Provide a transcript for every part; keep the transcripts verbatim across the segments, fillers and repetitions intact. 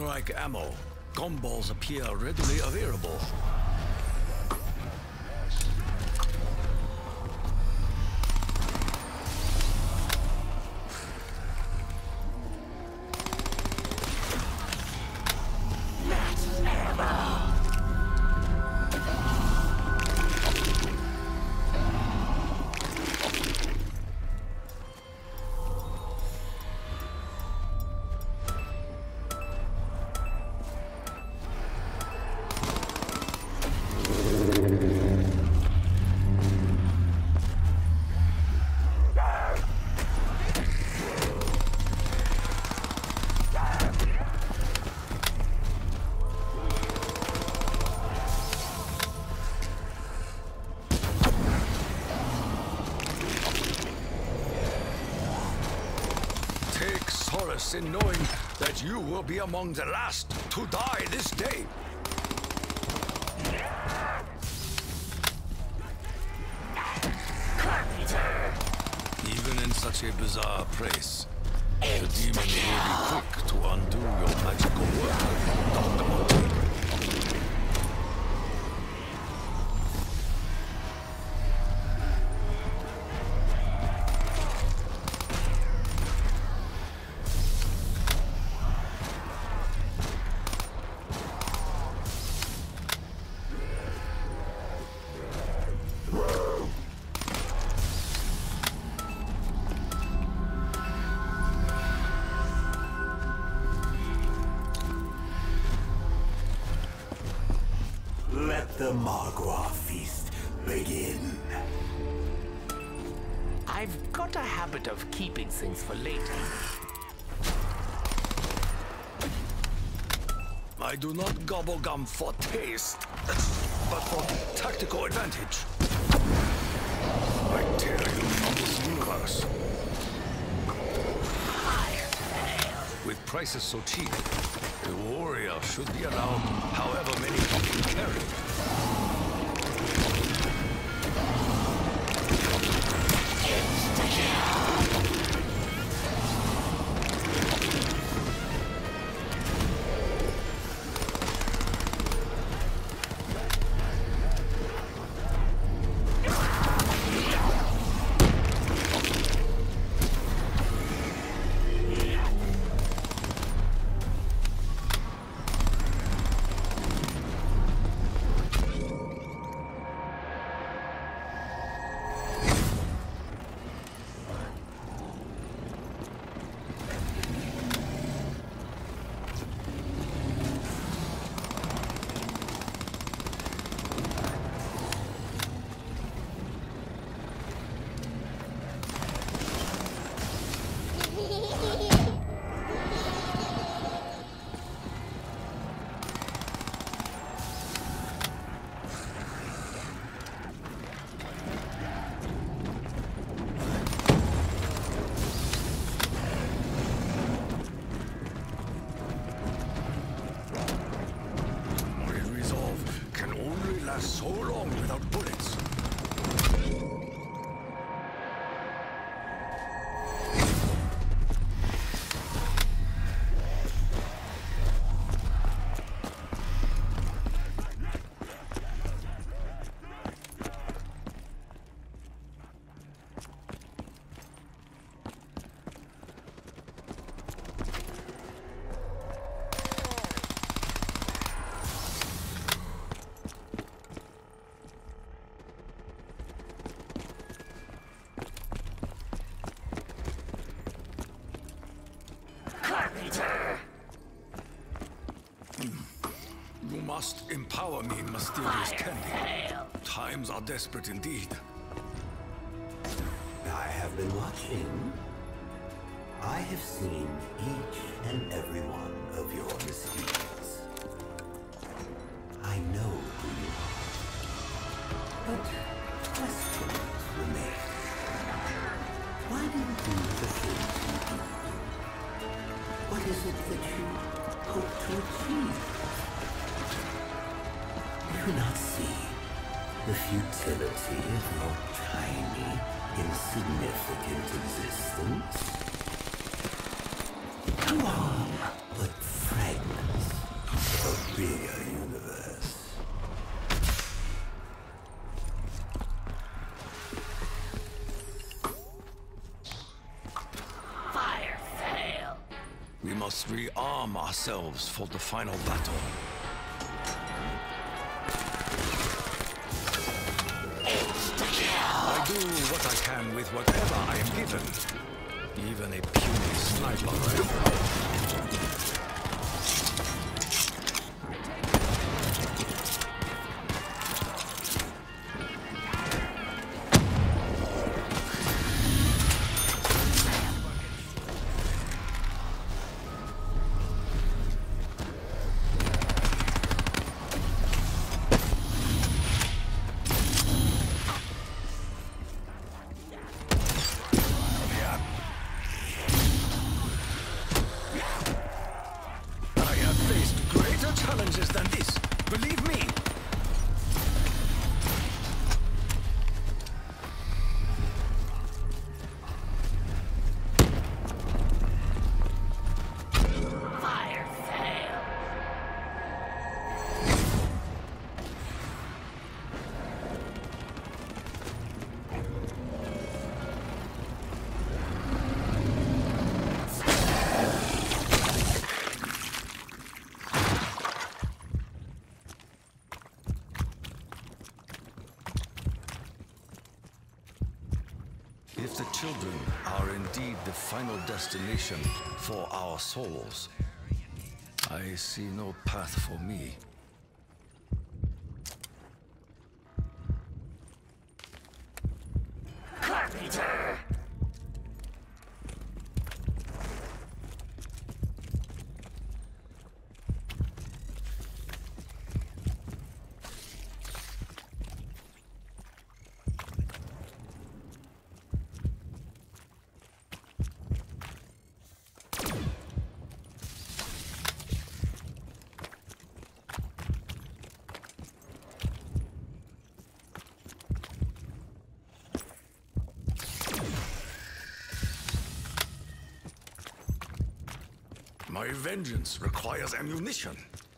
Unlike ammo, gumballs appear readily available. In knowing that you will be among the last to die this day. Even in such a bizarre place, the demon will be quick to undo your magical work, Doctor Monty. The Magua feast begin. I've got a habit of keeping things for later. I do not gobble gum for taste, but for tactical advantage. I tear you from this universe. With prices so cheap, a warrior should be allowed however many he can carry. So long without bullets. You must empower me, mysterious Candy. Times are desperate indeed. I have been watching. I have seen each and every one of your misdeeds. I know who you are. But questions remain. Why do you do the things you do? What is it that you hope to achieve? Do you not see the futility of your tiny, insignificant existence? You are but fragments bigger universe. Fire sale. We must rearm ourselves for the final battle. I do what I can with whatever I am given. Even a puny sniper rifle. Than this, believe me. Fire sale. If the children are indeed the final destination for our souls, I see no path for me. Carpenter. My vengeance requires ammunition.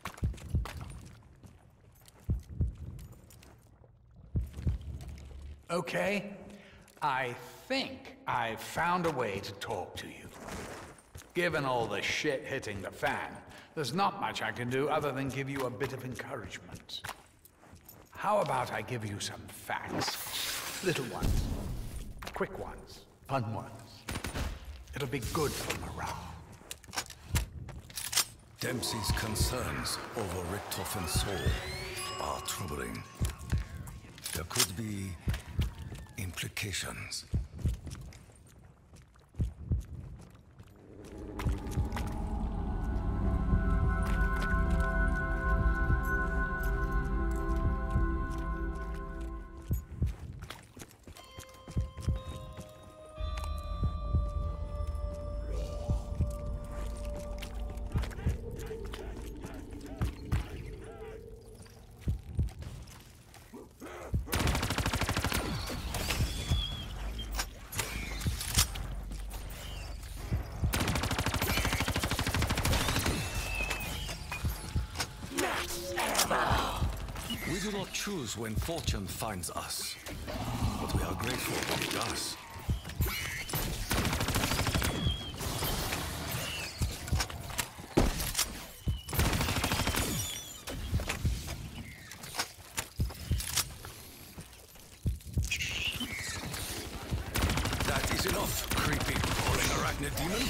Okay, I think I've found a way to talk to you. Given all the shit hitting the fan, there's not much I can do other than give you a bit of encouragement. How about I give you some facts? Little ones, quick ones, fun ones. It'll be good for morale. Dempsey's concerns over Richtofen's soul are troubling. There could be implications. We do not choose when fortune finds us, but we are grateful when it does. That is enough, creepy, crawling arachnid demon.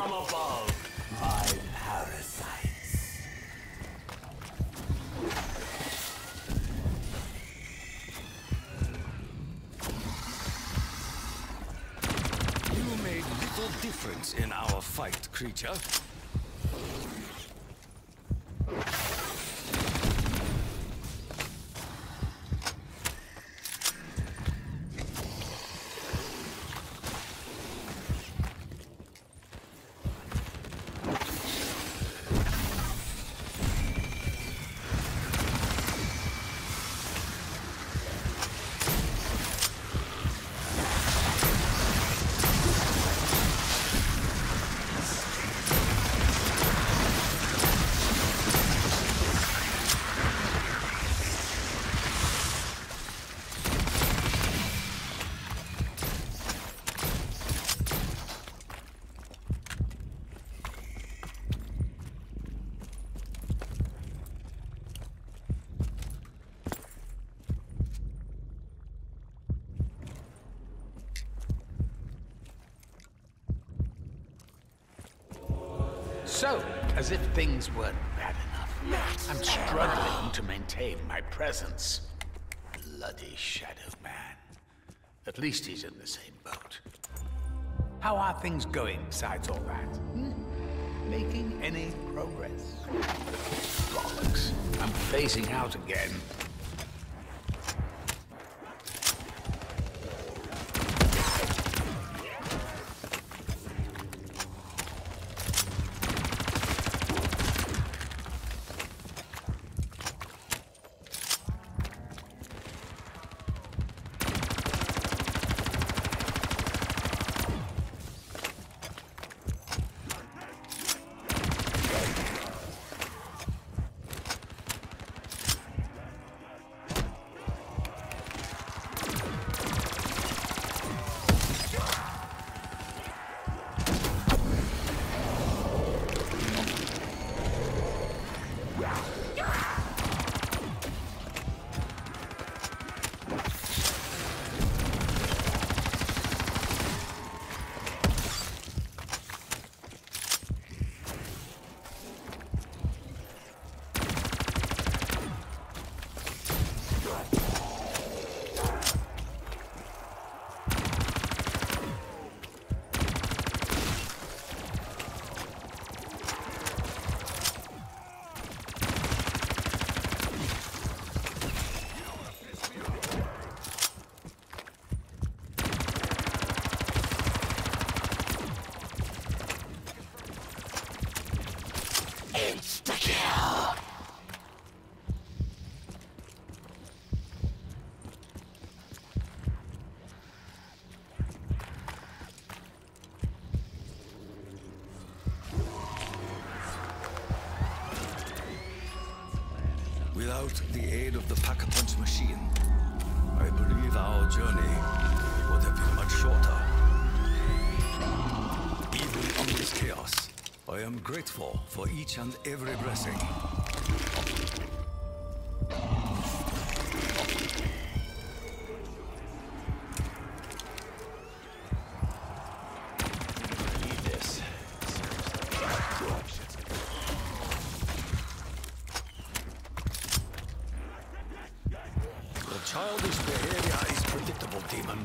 from above, my parasites. You made little difference in our fight, creature. So, as if things weren't bad enough, I'm struggling to maintain my presence. Bloody Shadow Man. At least he's in the same boat. How are things going besides all that? Hmm? Making any progress? Bollocks. I'm phasing out again. Insta-kill! Without the aid of the Pack-a-Punch machine, I believe our journey would have been much shorter. Even in this chaos, I am grateful for each and every blessing. Need this. The childish behavior is predictable, demon.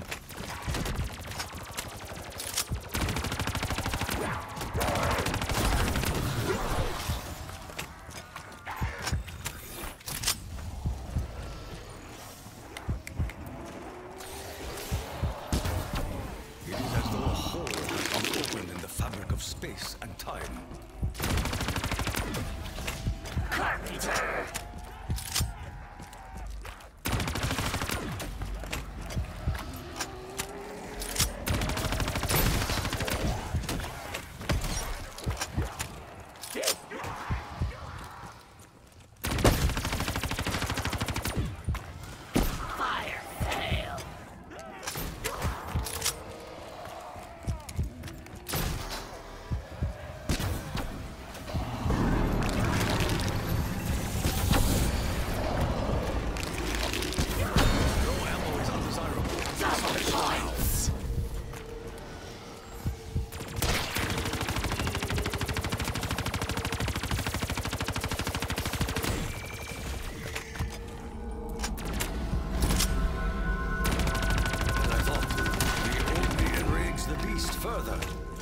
further.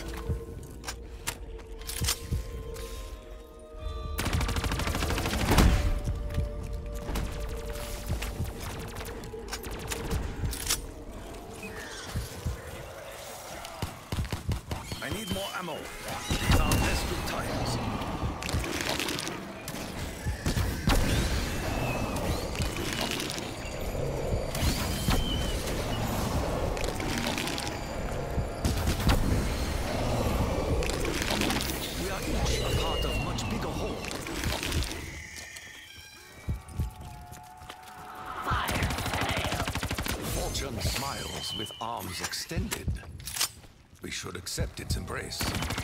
I need more ammo. These are desperate times. We are each a part of much bigger whole. Fortune smiles with arms extended. We should accept its embrace.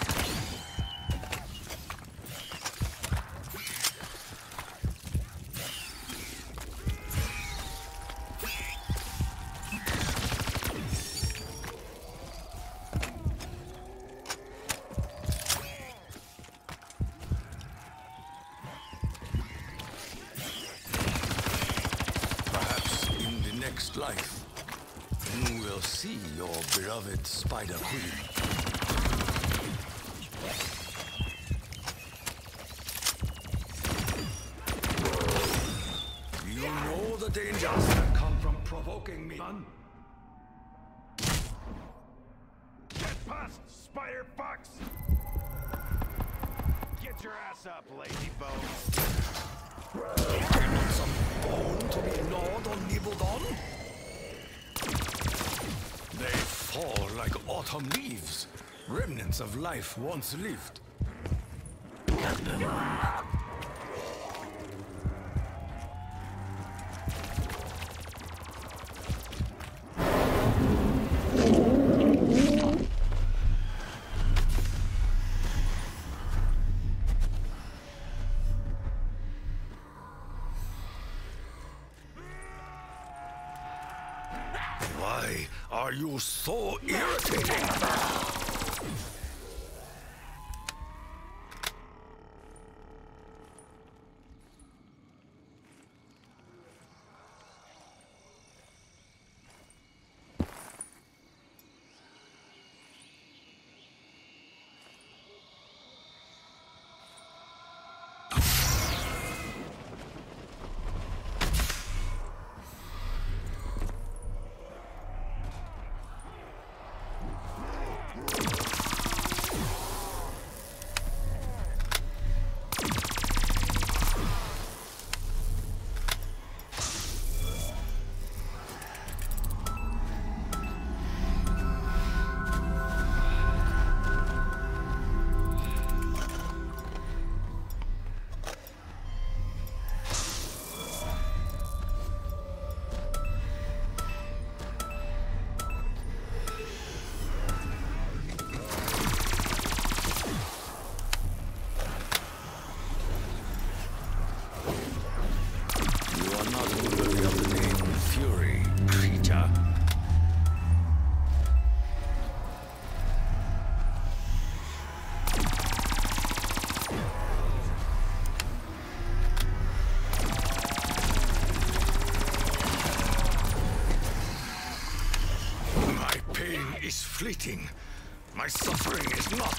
Perhaps in the next life, you will see your beloved Spider Queen. You know the dangers that come from provoking me, man. Get past, Spider Fox! Get your ass up, lazy bones. Not some bone to be gnawed or nibbled on? They fall like autumn leaves, remnants of life once lived. Why are you so irritating? Is fleeting. My suffering is not.